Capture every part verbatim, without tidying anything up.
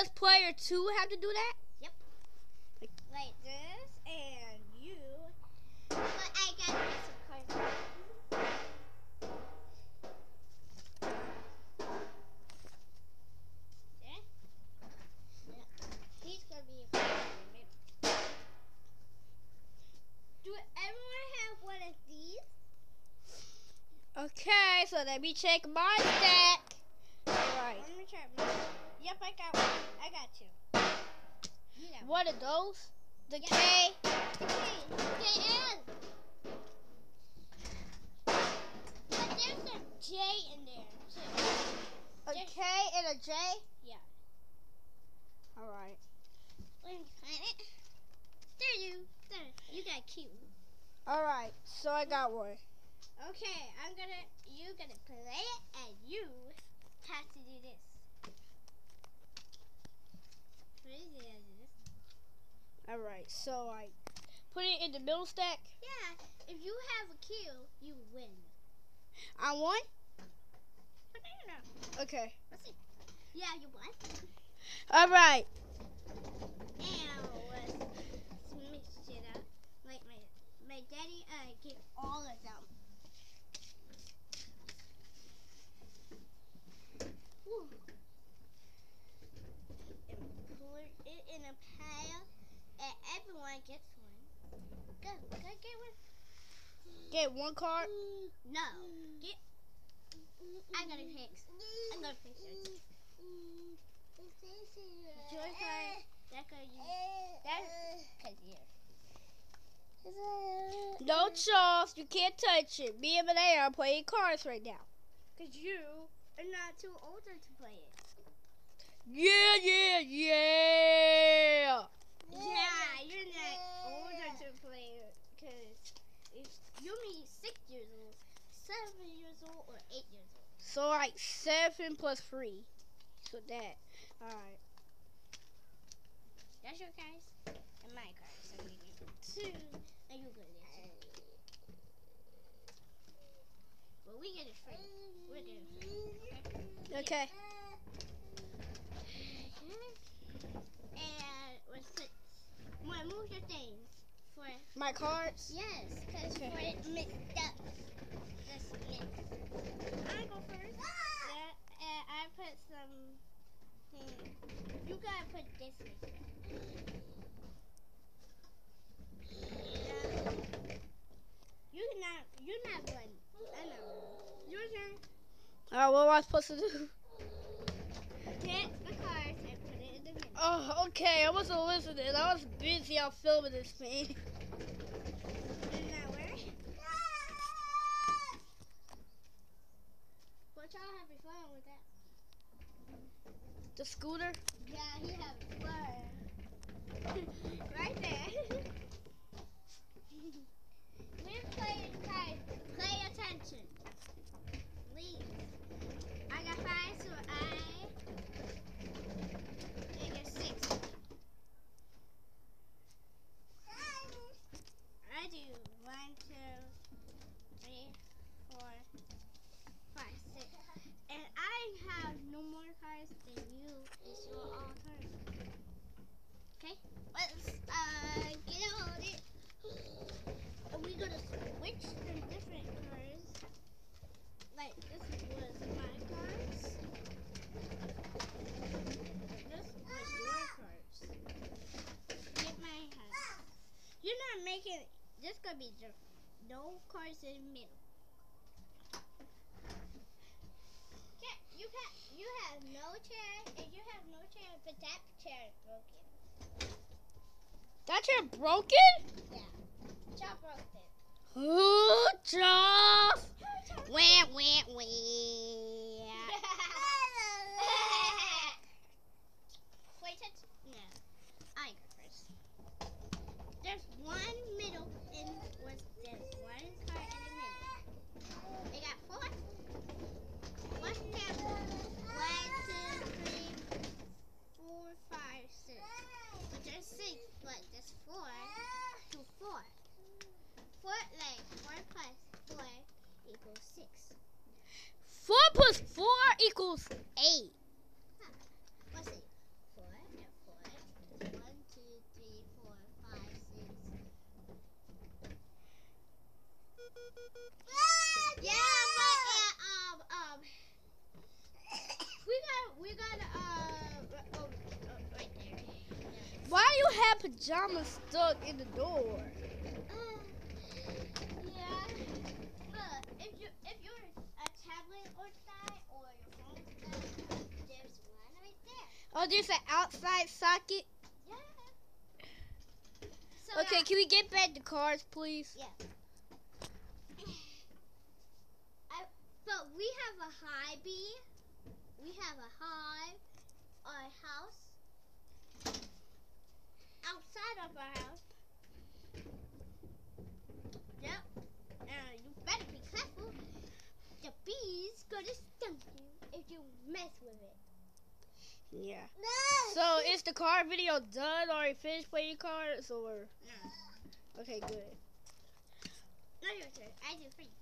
does player two have to do that? Yep. Like, like this, and you. But I got this card. Yeah. Yeah. He's gonna be a card in the middle. Do everyone have one of these? Okay, so let me check my stack. Alright. Let me check mine. Yep, I got one. I got two. You got What are those? The yeah. K? The K. K N. But there's a J in there, too. A There's, K and a J? yeah. Alright. Let me find it. There you. There. You got Q. Alright, so I got one. Okay, I'm gonna, you gonna play it, and you have to do this. What is it? This? Alright, so I put it in the middle stack. Yeah, if you have a Q, you win. I won? But no, no, no. Okay. Let's see. Yeah, you won. Alright. And let's mix it up. Like my, my daddy, uh, get all of them. Woo. And put it in a pile, and everyone gets one. Go, go get one. Get one card? No, get. I gotta fix. I'm gonna fix it. Your card. That card you. That's cause you. No, Charles, you can't touch it. Me and Maleya are playing cards right now. Cause you are not too older to play it. Yeah, yeah, yeah. Yeah, you're not older to play it. Cause if you're maybe six years old, seven years old, or eight years old. So like seven plus three. So that. Alright. That's your cards and my cards. So we get two, and you get it. Well, we get it free. We're getting it free. Okay. Okay. And what's it? Well, move your things for My cards? yes, because Okay. for it mixed up. Just mix. I go first. That, and I put some. Hmm, you gotta put this in. Yeah. You're not. You're not one. I know. Your turn. Alright, what am I supposed to do? Get the cards and put it in the middle. Oh, okay. I wasn't listening. I was busy out filming this thing. Isn't that weird? But y'all having fun with that. The scooter? Yeah, he having fun. Right there. We're playing cards. Pay attention. Please. I got five, so I, I get six. I do one, two, three, four, five, six. And I have no more cards than you. It's your all turn. Okay? Let's uh get on it. And we're gonna switch them different cards. Like this was my cards. This was your cards. Get my cards. You're not making this gonna be just no cards in the middle. Okay, you can you have no chair and you have no chair, but that chair is broken. That chair broken? Yeah. Chop broke it. Ooh, Charles. Wah, wah, wah. Wait, touch. No. I go first. There's one middle and was there's one card in the middle. They got four. One, two, one, two, three, four, five, six. But there's six, but there's four to four. Four, like four plus four equals six. Four plus four equals eight. Huh. Let's see. Four Yeah, but uh, um um we got we got uh oh, oh, right there. Yeah. Why do you have pajamas stuck in the door? Uh, yeah. But if you if you're a tablet or that or your phone, uh, there's one right there. Oh, there's an outside socket. Yeah. So Okay, yeah. can we get back the cars, please? Yeah. I, but we have a high bee. We have a hive, our house, outside of our house. Yep. Uh, you better be careful. The bee's gonna sting you if you mess with it. Yeah. No. So is the car video done? Or you finished playing cards? Or No. okay, good. No, your turn. I do for you.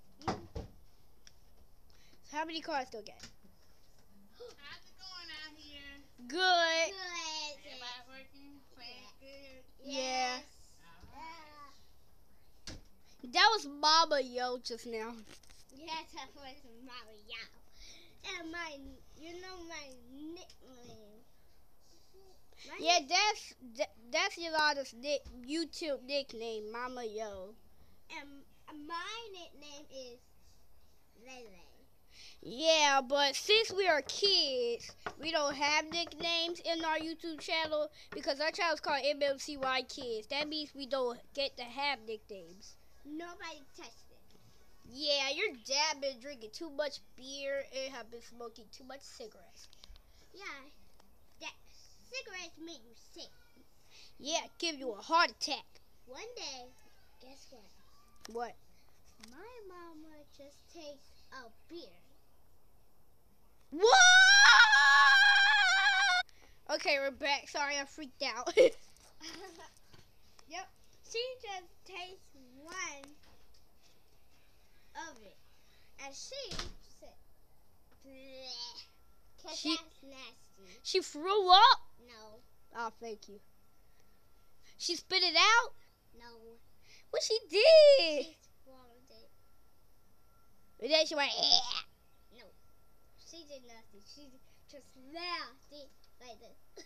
So how many cards do you get? How's it going out here? Good. Good. Everybody working? Playing good? Yeah. Yes. Alright. Uh, That was Mama Yo just now. yes, that was Maleya. And my, you know my nickname. My Yeah, that's that, that's Yolada's nick, YouTube nickname, Mama Yo. And my nickname is Lele. Yeah, but since we are kids, we don't have nicknames in our YouTube channel because our channel is called M M C Y Kids. That means we don't get to have nicknames. Nobody touched it. Yeah, your dad been drinking too much beer and have been smoking too much cigarettes. Yeah, that cigarettes make you sick. Yeah, give you a heart attack. One day, guess what? What? My mama just takes a beer. What? Okay, we're back. Sorry, I freaked out. Yep. She just tastes one of it. And she said, bleh. Cause She- that's nasty. She threw up? No, Oh, thank you. She spit it out? no. What she did? She swallowed it. And then she went, eh. No. She did nothing. She just nasty like this.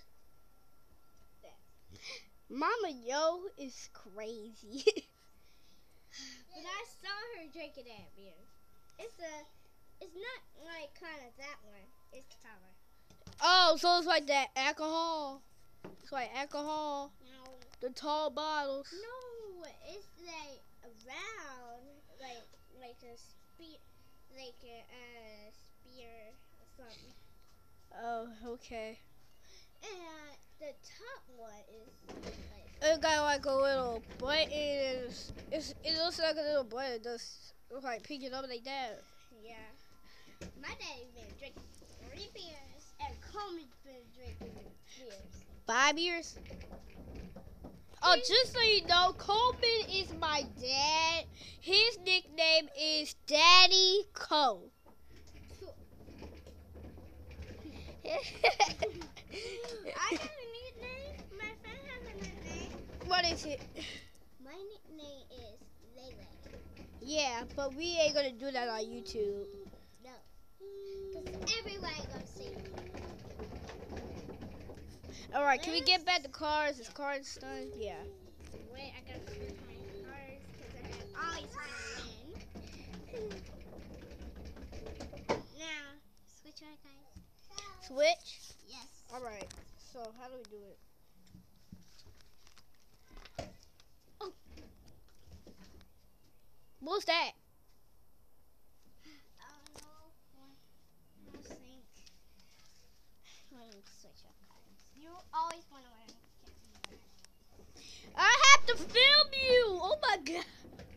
Mama Yo is crazy. But I saw her drinking that beer. It's a, it's not like kind of that one. It's kind of. Oh, so it's like that alcohol. It's like alcohol. No. The tall bottles. No, it's like around, like like a spear, like a uh, spear or something. Oh, okay. And the top one is like. It got like a little button. And it's, it's, it looks like a little button. It just looks like picking up like that. Yeah. My daddy been drinking three beers, and Coleman's been drinking beers. Five years? Oh, just so you know, Coleman is my dad. His nickname is Daddy Cole. I have a nickname. My friend has a nickname. What is it? My nickname is Lele. Yeah, but we ain't gonna do that on YouTube. No. Because everybody gonna see it. Alright, can we get back to cars? Is cars done? Yeah. Wait, I gotta switch my cards because I always want to win. Now, switch our cards. Switch? Yes. Alright, so how do we do it? Oh. What's that? Oh no. One. I think. Let me switch our cards. You always want to win. I have to film you! Oh my god.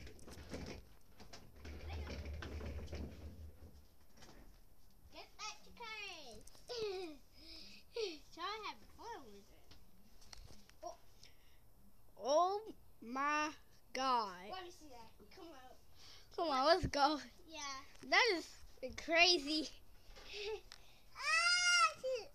Get back to cards. Try having fun with it. Oh, Oh my god. let me see that. Come on. Come on, let's go. Yeah. That is crazy. Ah, shit.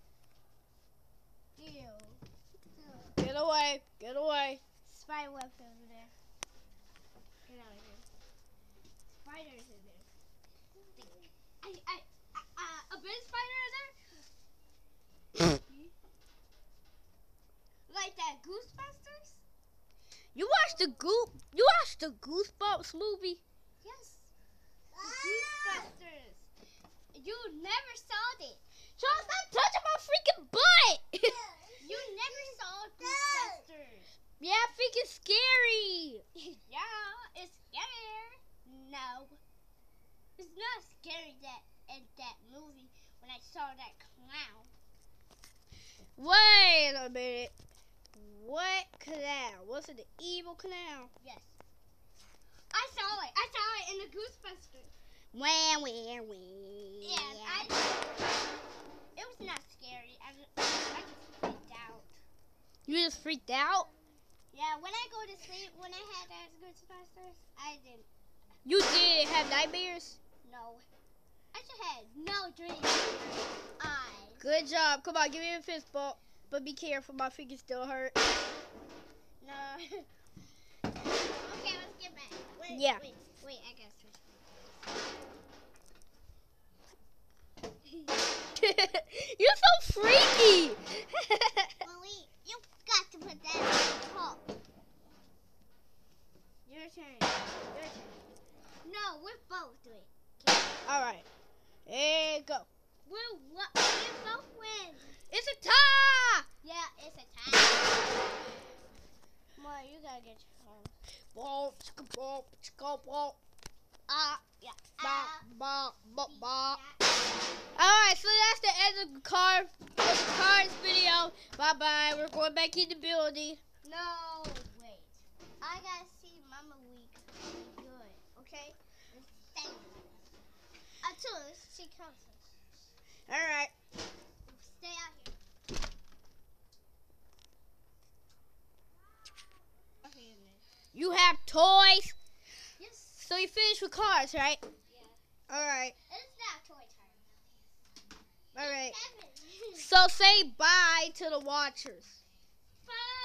Ew. Get away. Get away. Spider web over there. Get out of here. spiders in there. I, I, uh, a big spider in there? Like that Goosebusters? You watched the Goop? You watched the Goosebumps movie? Yes. Goosebusters. You never saw it. Charles, stop touching my freaking butt! You never saw Goosebusters. Yeah, freaking scary. Yeah, it's scary. No. It's not scary that in that movie when I saw that clown. Wait a minute. What clown? Was it the evil clown? Yes. I saw it. I saw it in the Goosebusters. Wah, wah, wah. Yeah, I. It was not scary. I just, I just freaked out. You just freaked out? Yeah, when I go to sleep, when I had that Goosebusters, I didn't. You did have nightmares? No. I just had no dreams. Eyes. Good job. Come on, give me a fist bump. But be careful, my fingers still hurt. No. Okay, let's get back. Wait, Yeah. Wait, wait, I gotta switch. You're so freaky. Molly, you got to put that on the top. Your turn. Your turn. No, we're both doing it. All right. And go. We're what? We both win. It's a tie. Yeah, it's a tie. Molly, you gotta get your phone. Bump, chicka, bump, chicka, bump. Ah, yeah. Bop, Ah. bop, bop, bop. Yeah. Alright, so that's the end of the card of the cards video. Bye bye. We're going back in the building. No, wait. I gotta see Mama Week really good, okay? Stay. Until she comes. Alright. Stay out here. Okay, in there. You have toys. Yes. So you finished with cards, right? Yeah. Alright. It's not toy time. Alright. Seven. So say bye to the watchers. Bye.